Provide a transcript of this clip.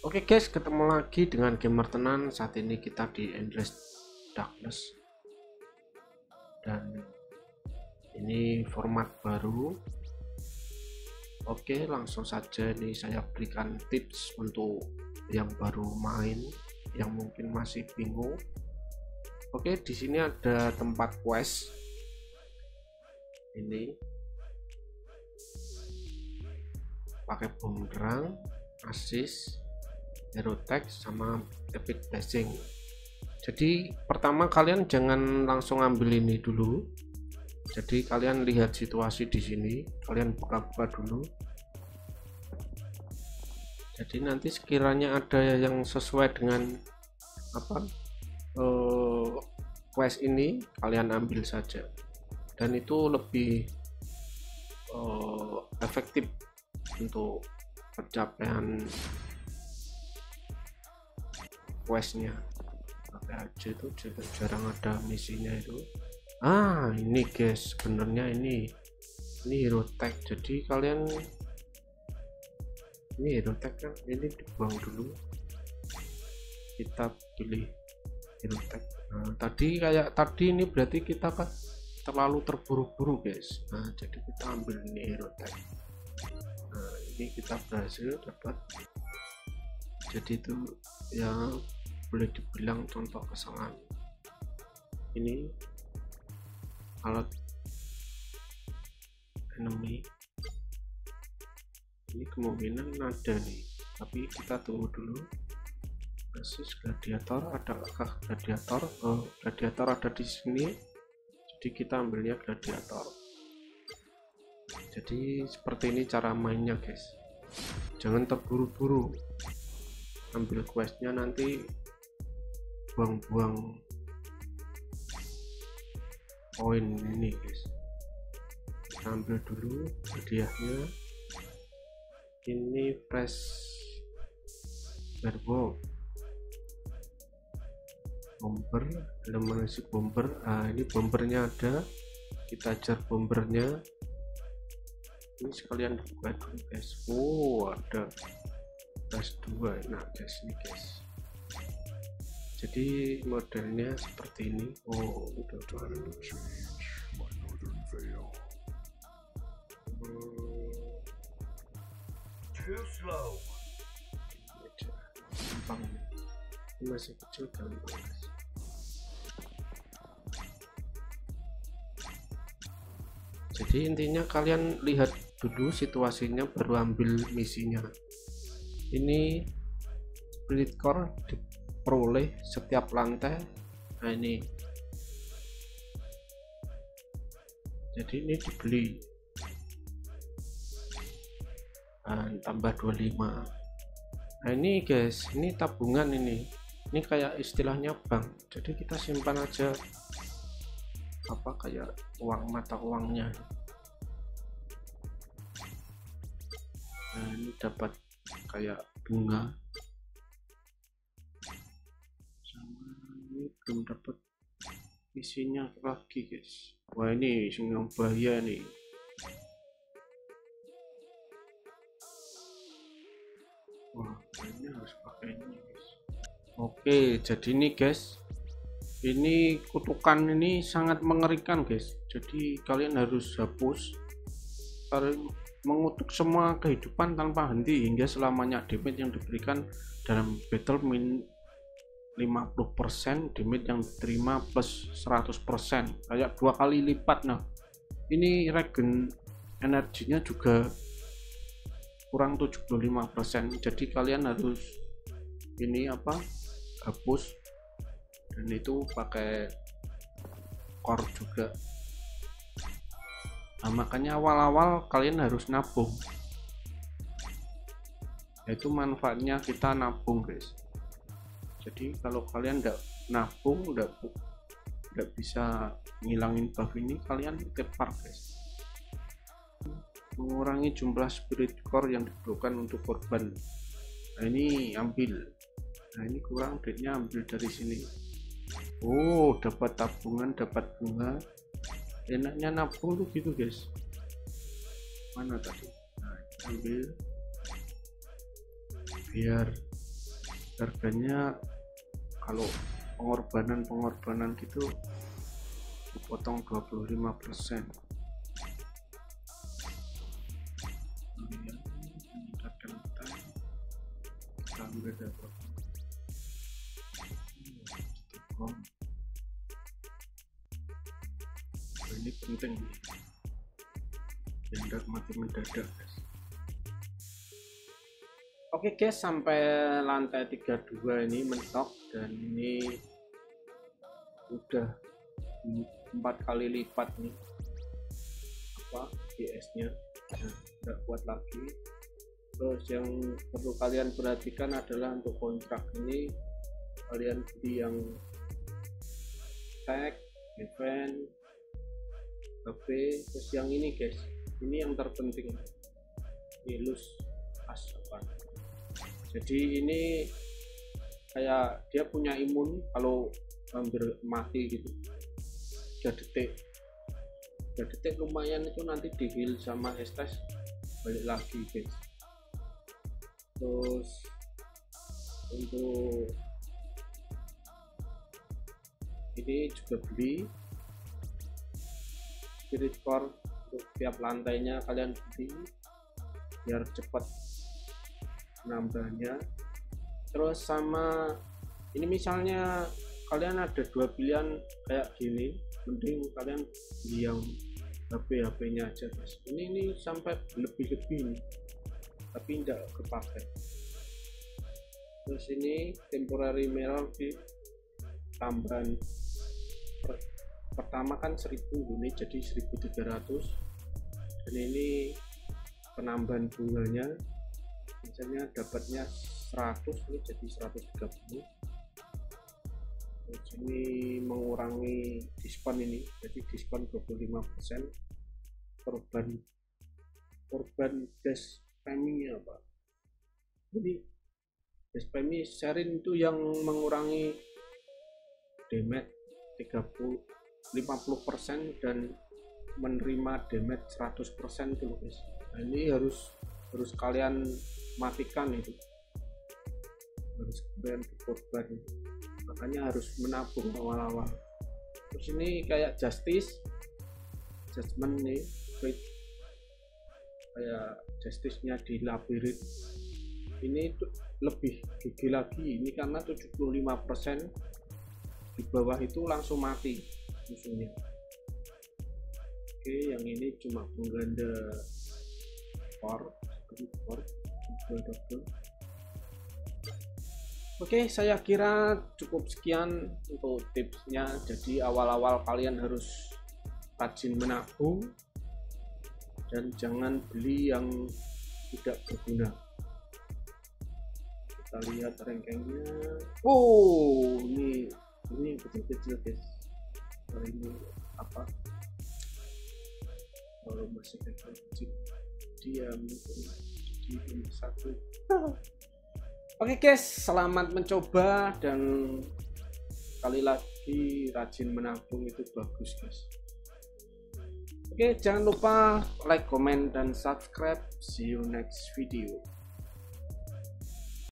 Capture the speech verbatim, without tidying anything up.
Oke guys, ketemu lagi dengan Gamer Tenan. Saat ini kita di Endless Darkness dan ini format baru. Oke, langsung saja nih saya berikan tips untuk yang baru main, yang mungkin masih bingung. Oke, di sini ada tempat quest. Ini pakai bumerang, assist, hero tag sama epic blessing. Jadi pertama kalian jangan langsung ambil ini dulu. Jadi kalian lihat situasi di sini, kalian buka-buka dulu. Jadi nanti sekiranya ada yang sesuai dengan apa uh, quest ini, kalian ambil saja. Dan itu lebih uh, efektif untuk pencapaian questnya. Pakai aja itu jarang ada misinya itu. Ah, ini guys, sebenarnya ini ini hero tag. Jadi kalian ini hero tag kan, ini dibuang dulu, kita pilih hero tag. Nah, tadi kayak tadi ini berarti kita kan terlalu terburu-buru guys. Nah, jadi kita ambil ini hero tag. Nah, ini kita berhasil dapat. Jadi itu ya boleh dibilang contoh kesalahan. Ini alat enemy, ini kemungkinan ada nih, tapi kita tunggu dulu. Basis gladiator, adakah gladiator? Oh, gladiator ada di sini, jadi kita ambilnya gladiator. Jadi seperti ini cara mainnya guys, jangan terburu-buru ambil questnya, nanti buang-buang poin ini guys. Kita ambil dulu hadiahnya. Ini fresh berbo bomber, eliminasi bomber. Ah, ini bombernya ada, kita ajar bombernya. Ini sekalian buka dulu guys. Oh, ada plus dua. Nah guys, ini guys, jadi modelnya seperti ini. Oh, udah udah hmm. Too slow. Gampang, ini masih kecil gampang guys. Jadi intinya kalian lihat dulu situasinya baru ambil misinya. Ini spirit core diperoleh setiap lantai. Nah ini, jadi ini dibeli. Nah, tambah dua puluh lima. Nah ini guys, ini tabungan, ini ini kayak istilahnya bank, jadi kita simpan aja apa kayak uang mata uangnya. Nah ini dapat kayak bunga, sama ini belum dapat isinya lagi guys. Wah ini yang bahaya nih. Wah, ini harus pakai ini guys. Oke, jadi ini guys, ini kutukan ini sangat mengerikan guys. Jadi kalian harus hapus, kalian mengutuk semua kehidupan tanpa henti hingga selamanya. Damage yang diberikan dalam battle min lima puluh persen, damage yang diterima plus seratus persen, kayak dua kali lipat. Nah ini regen energinya juga kurang tujuh puluh lima persen, jadi kalian harus ini apa hapus, dan itu pakai core juga. Nah, makanya awal-awal kalian harus nabung, itu manfaatnya kita nabung guys. Jadi kalau kalian enggak nabung, enggak enggak bisa ngilangin buff ini, kalian tepar guys. Mengurangi jumlah spirit core yang dibutuhkan untuk korban. Nah ini ambil, nah ini kurang duitnya, ambil dari sini. Oh, dapat tabungan, dapat bunga. Enaknya nabung tuh gitu guys. Mana tadi? Nah, ambil biar harganya kalau pengorbanan-pengorbanan gitu dipotong dua puluh lima persen. Meningkatkan time sampai dapat ini penting biar mati mendadak guys. Oke guys, sampai lantai tiga puluh dua ini mentok, dan ini udah empat kali lipat nih apa B S nya, nah, nggak kuat lagi. Terus yang perlu kalian perhatikan adalah untuk kontrak ini kalian beli yang tag, event, H P. Terus yang ini guys, ini yang terpenting, ini loose as apa. Jadi ini kayak dia punya imun kalau hampir mati gitu, tiga detik tiga detik lumayan itu, nanti di heal sama estes balik lagi guys. Terus untuk ini juga beli spirit core untuk tiap lantainya, kalian beli biar cepat nambahnya. Terus sama ini misalnya kalian ada dua pilihan kayak gini, mending kalian beli yang H P H P nya aja guys. Ini ini sampai lebih-lebih nih, tapi tidak kepakai. Terus ini temporary mirror di tambahan per, pertama kan seribu, ini jadi seribu tiga ratus, dan ini penambahan bunganya misalnya dapatnya seratus, ini jadi seratus tiga puluh. Terus ini mengurangi diskon, ini jadi diskon dua puluh lima persen. Korban korban gas spamming apa ini, gas spamming sharing itu yang mengurangi damage tiga puluh lima puluh persen dan menerima damage seratus persen tuh guys. Nah, ini harus harus kalian matikan, itu harus kalian dikorban, makanya harus menabung awal-awal. Terus ini kayak justice judgment nih, kayak justice nya di labirin ini tuh lebih gigi lagi ini, karena tujuh puluh lima persen di bawah itu langsung mati musuhnya. Oke, yang ini cuma pengganda core core double double. Oke, saya kira cukup sekian untuk tipsnya. Jadi awal-awal kalian harus rajin menabung dan jangan beli yang tidak berguna. Kita lihat rankingnya. Oh, ini ini kecil-kecil guys. Nah, ini apa? Kalau masih kecil, dia mungkin di satu. Oke guys, selamat mencoba, dan sekali lagi rajin menabung itu bagus guys. Oke, jangan lupa like, comment, dan subscribe. See you next video.